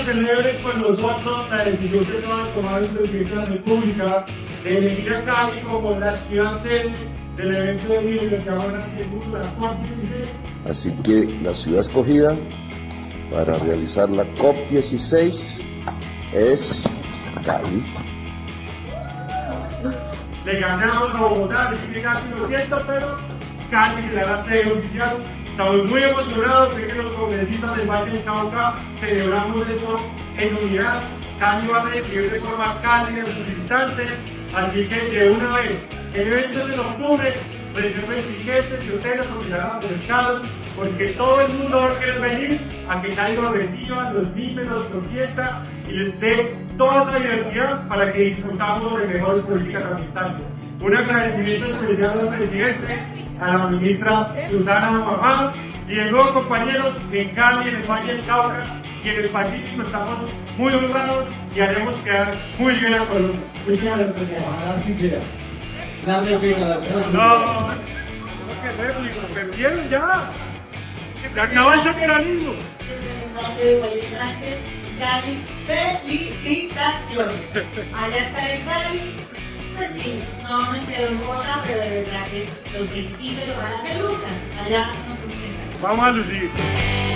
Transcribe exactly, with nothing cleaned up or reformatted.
celebren con nosotros la decisión que acaba de tomar el presidente de la República de elegir a Cali como la ciudad sede del evento de biodiversidad que la COP dieciséis. Así que la ciudad escogida para realizar la COP dieciséis es Cali. Le ganamos a Bogotá, le sigue casi lo siento, pero Cali será la sede oficial. Estamos muy emocionados de que los congresistas del Valle del Cauca celebramos esto en unidad. Cali va a recibir de forma cálida a sus visitantes, así que de una vez, el evento es en octubre, reserven tiquetes y hoteles porque serán mercados, porque todo el mundo va a querer venir a que Cali los reciba, los mime, los consienta y les dé toda esa diversidad para que disfrutamos de mejores políticas ambientales. Un agradecimiento especial al presidente, a la ministra Susana Mamá y de nuevo compañeros en Cali, en el Valle del Cauca y en el Pacífico estamos muy honrados y haremos quedar muy bien a Colombia. Muchas gracias, ojalá así sea. Dame pena, no, no, que réplico, perdieron ya. Se acabó el federalismo. Cali, felicitaciones. Allá está el Cali. Pues sí, no me quedó en boca, pero de verdad que los principios lo van a hacer lucas. Allá no funciona. Vamos a lucir.